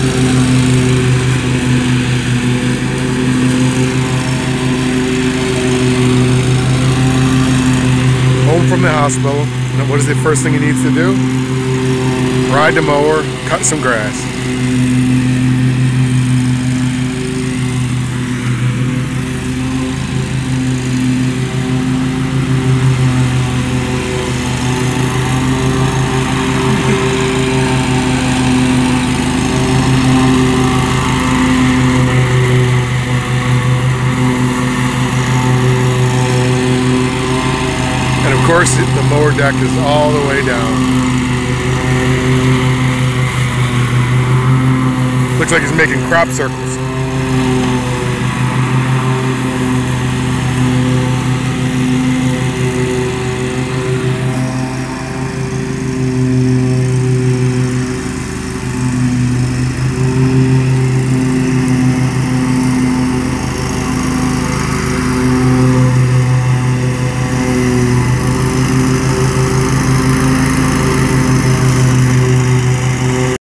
Home from the hospital. And what is the first thing he needs to do? Ride the mower, cut some grass. And of course, the mower deck is all the way down. Looks like he's making crop circles.